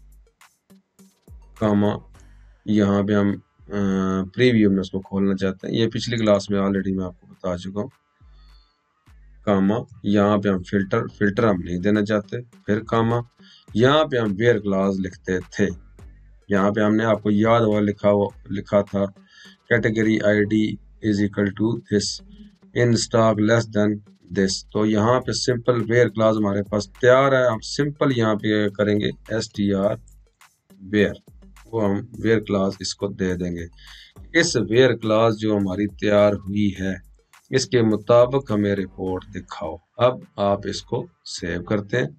comma, यहाँ पे हम प्रीव्यू में उसको खोलना चाहते हैं। ये पिछली क्लास में ऑलरेडी मैं आपको बता चुका हूँ। कामा, यहाँ पे हम फिल्टर फिल्टर हम नहीं देना चाहते। फिर कामा, यहाँ पे हम वेयर क्लास लिखते थे। यहाँ पे हमने आपको याद हुआ लिखा हुआ लिखा था category ID is equal to this in stock less than this. तो यहाँ पे सिंपल वेयर क्लास हमारे पास तैयार है। हम सिंपल यहाँ पे करेंगे एस टी आर वेयर, वो हम वेयर क्लास इसको दे देंगे। इस वेयर क्लास जो हमारी तैयार हुई है, इसके मुताबिक हमें रिपोर्ट दिखाओ। अब आप इसको सेव करते हैं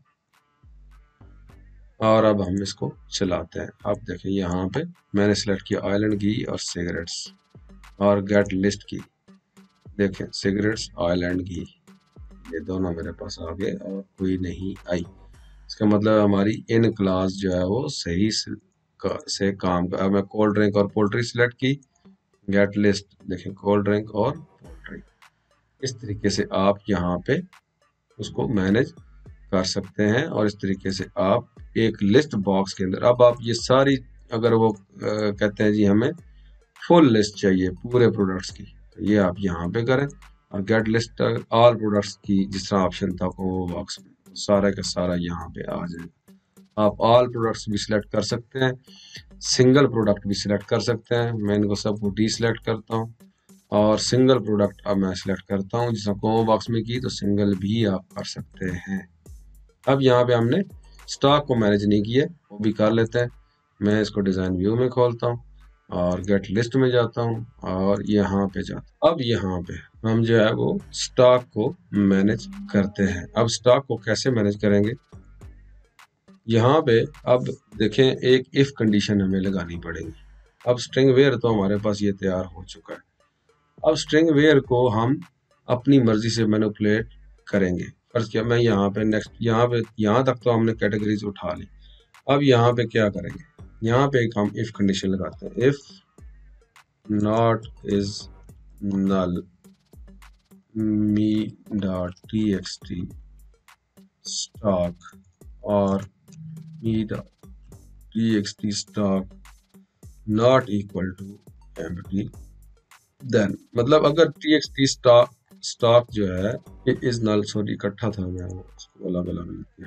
और अब हम इसको चलाते हैं। अब देखिए यहाँ पे मैंने सिलेक्ट किया आइलैंड घी और सिगरेट्स और गेट लिस्ट की। देखें सिगरेट्स आइलैंड घी, ये दोनों मेरे पास आ गए और कोई नहीं आई। इसका मतलब हमारी इन क्लास जो है वो सही से, का, से काम कर। अब मैं कोल्ड ड्रिंक और पोल्ट्री सिलेक्ट की, गेट लिस्ट, देखें कोल्ड ड्रिंक और पोल्ट्री। इस तरीके से आप यहाँ पे उसको मैनेज कर सकते हैं और इस तरीके से आप एक लिस्ट बॉक्स के अंदर, अब आप ये सारी, अगर वो आ, कहते हैं जी हमें फुल लिस्ट चाहिए पूरे प्रोडक्ट्स की, तो ये आप यहाँ पे करें और गेट लिस्ट ऑल प्रोडक्ट्स की जिस तरह ऑप्शन था वो बॉक्स में, सारा का सारा यहाँ पे आ जाएगा। आप ऑल प्रोडक्ट्स भी सिलेक्ट कर सकते हैं, सिंगल प्रोडक्ट भी सिलेक्ट कर सकते हैं। मैं इनको सबको डी सिलेक्ट करता हूँ और सिंगल प्रोडक्ट अब मैं सिलेक्ट करता हूँ। जिस कॉम्बो बॉक्स में की तो सिंगल भी आप कर सकते हैं। अब यहाँ पे हमने स्टॉक को मैनेज नहीं किया, वो भी कर लेते हैं। मैं इसको डिजाइन व्यू में खोलता हूँ और गेट लिस्ट में जाता हूँ और यहाँ पे जाता हूँ। अब यहाँ पे हम जो है वो स्टॉक को मैनेज करते हैं। अब स्टॉक को कैसे मैनेज करेंगे, यहाँ पे अब देखें एक इफ कंडीशन हमें लगानी पड़ेगी। अब स्ट्रिंग वेयर तो हमारे पास ये तैयार हो चुका है। अब स्ट्रिंग वेयर को हम अपनी मर्जी से मैनिपुलेट करेंगे। फर्ज किया मैं यहाँ पे नेक्स्ट, यहाँ पे यहाँ तक तो हमने कैटेगरीज उठा ली। अब यहाँ पे क्या करेंगे, यहाँ पे एक हम इफ कंडीशन लगाते हैं, if not is null me dot T X T stock और me dot T X T stock not equal to empty, then मतलब अगर T X T stock stock जो है इज नल, सॉरी इकट्ठा था, मैं उसको अलग अलग लिख दिया।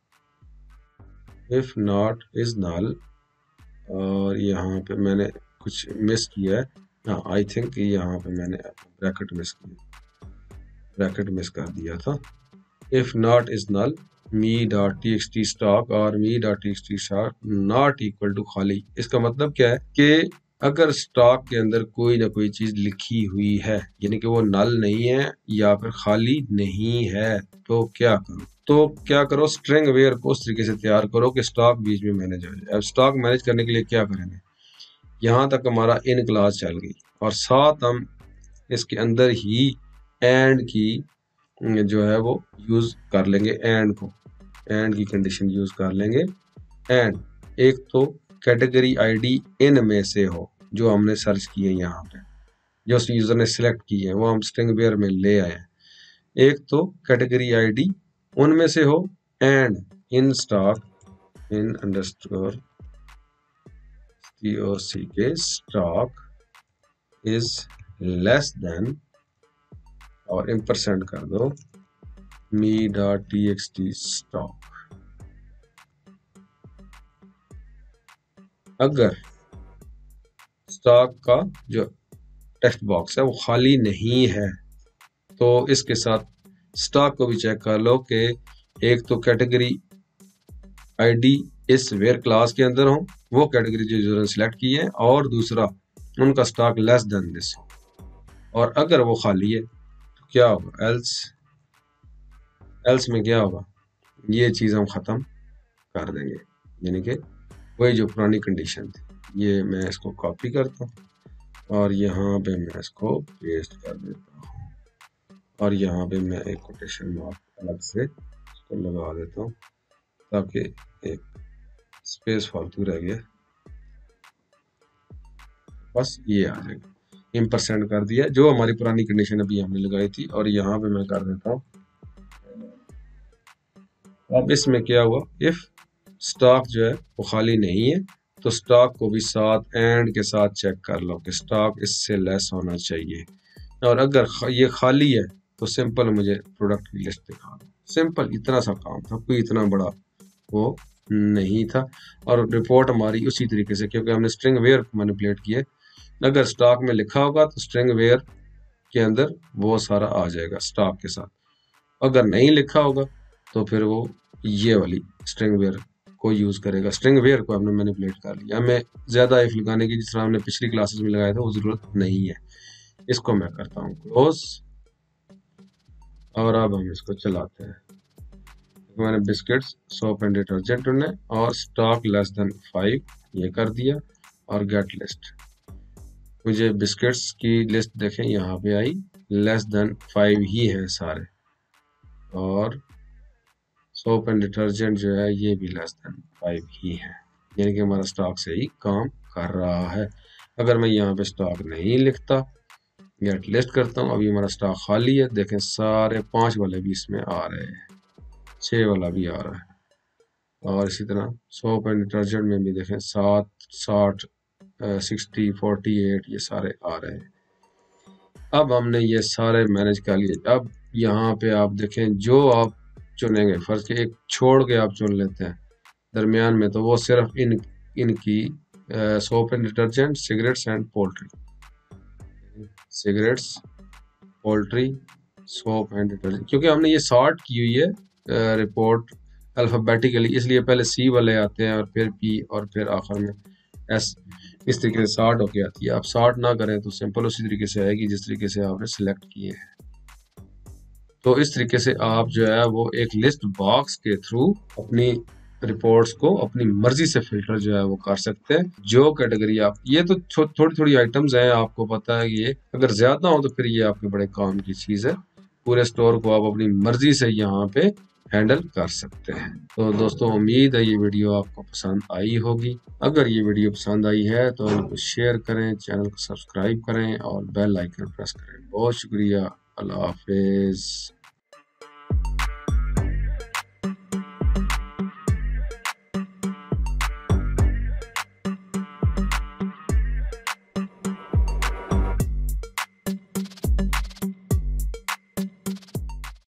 इफ नॉट इज नल, और यहाँ पे मैंने कुछ मिस किया है, हाँ आई थिंक यहाँ पे मैंने ब्रैकेट मिस किया, ब्रैकेट मिस कर दिया था। If not is null me dot T X T stock और me dot T X T stock not equal to खाली। इसका मतलब क्या है कि अगर स्टॉक के अंदर कोई ना कोई चीज लिखी हुई है, यानी कि वो नल नहीं है या फिर खाली नहीं है, तो क्या करो, तो क्या करो स्ट्रिंग वेयर को उस तरीके से तैयार करो कि स्टॉक बीच में मैनेज हो जाए। अब स्टॉक मैनेज करने के लिए क्या करेंगे, यहाँ तक हमारा इन क्लास चल गई और साथ हम इसके अंदर ही एंड की जो है वो यूज कर लेंगे, एंड को एंड की कंडीशन यूज कर लेंगे। एंड एक तो कैटेगरी आईडी इन में से हो जो हमने सर्च किए यहाँ पे, जो यूजर ने सिलेक्ट की है वो हम स्ट्रिंग वेयर में ले आए हैं। एक तो कैटेगरी आईडी उनमें से हो and in stock in underscore C के स्टॉक इज लेस देन और इम्परसेंट कर दो me dot T X T stock. अगर स्टॉक का जो टेक्स्ट बॉक्स है वो खाली नहीं है तो इसके साथ स्टॉक को भी चेक कर लो कि एक तो कैटेगरी आईडी इस वेयर क्लास के अंदर हो, वो कैटेगरी जो यूजर ने सिलेक्ट की है, और दूसरा उनका स्टॉक लेस देन दिस हो। और अगर वो खाली है तो क्या होगा, एल्स एल्स में क्या होगा, ये चीज हम खत्म कर देंगे, यानी कि वही जो पुरानी कंडीशन थी। ये मैं इसको कॉपी करता हूँ और यहाँ पे मैं इसको पेस्ट कर देता हूँ और यहाँ पे मैं एक कोटेशन मार्क अलग से इसको लगा देता हूँ ताकि एक स्पेस फालतू रह गया, बस ये आ जाएगा। इन परसेंट कर दिया जो हमारी पुरानी कंडीशन अभी हमने लगाई थी, और यहाँ पे मैं कर देता हूँ। अब इसमें क्या हुआ, इफ स्टॉक जो है वो खाली नहीं है तो स्टॉक को भी साथ एंड के साथ चेक कर लो कि स्टॉक इससे लेस होना चाहिए, और अगर ये खाली है तो सिंपल मुझे प्रोडक्ट की लिस्ट दिखा दो। सिंपल इतना सा काम था, कोई इतना बड़ा वो नहीं था। और रिपोर्ट हमारी उसी तरीके से, क्योंकि हमने स्ट्रिंग वेयर मैनिपुलेट किए, अगर स्टॉक में लिखा होगा तो स्ट्रिंग वेयर के अंदर वो सारा आ जाएगा स्टॉक के साथ, अगर नहीं लिखा होगा तो फिर वो ये वाली स्ट्रिंग वेयर को यूज करेगा। स्ट्रिंग वेयर को हमने मैनिपुलेट कर लिया, हमें ज्यादा इफ लगाने की, जिस तरह हमने पिछली क्लासेस में लगाया था, वो जरूरत नहीं है। इसको मैं करता हूँ क्लोज, और अब हम इसको चलाते हैं। मैंने बिस्किट्स, सोप एंड डिटर्जेंट ने और स्टॉक लेस देन फाइव ये कर दिया, और गेट लिस्ट। मुझे बिस्किट्स की लिस्ट देखें यहाँ पे आई, लेस देन फाइव ही है सारे, और सोप एंड डिटर्जेंट जो है ये भी लेस देन फाइव ही है, यानी कि हमारा स्टॉक से ही काम कर रहा है। अगर मैं यहाँ पे स्टॉक नहीं लिखता, गेट लिस्ट करता हूँ, अभी हमारा स्टॉक खाली है, देखें सारे पांच वाले भी इसमें आ रहे हैं, छह वाला भी आ रहा है, और इसी तरह सोप एंड डिटर्जेंट में भी देखें सात, साठ, सिक्सटी, फोर्टी एट ये सारे आ रहे हैं। अब हमने ये सारे मैनेज कर लिए। अब यहाँ पे आप देखें जो आप चुनेंगे, फर्ज के एक छोड़ के आप चुन लेते हैं दरमियान में, तो वो सिर्फ इन इनकी soap and detergent, cigarettes and poultry, cigarettes, poultry, soap and detergent, क्योंकि हमने ये सॉर्ट की हुई है रिपोर्ट अल्फाबेटिकली, इसलिए पहले सी वाले आते हैं और फिर पी और फिर आखिर में एस, इस तरीके से सॉर्ट होके आती है। आप सॉर्ट ना करें तो सिंपल उसी तरीके से आएगी जिस तरीके से आपने सिलेक्ट किए हैं। तो इस तरीके से आप जो है वो एक लिस्ट बॉक्स के थ्रू अपनी रिपोर्ट्स को अपनी मर्जी से फिल्टर जो है वो कर सकते हैं। जो कैटेगरी आप, ये तो थोड़ी थोड़ी आइटम्स हैं, आपको पता है, ये अगर ज्यादा हो तो फिर ये आपके बड़े काम की चीज है। पूरे स्टोर को आप अपनी मर्जी से यहाँ पे हैंडल कर सकते हैं। तो दोस्तों उम्मीद है ये वीडियो आपको पसंद आई होगी। अगर ये वीडियो पसंद आई है तो इनको शेयर करें, चैनल को सब्सक्राइब करें और बेल आइकन प्रेस करें। बहुत शुक्रिया, अल्लाह हाफिज।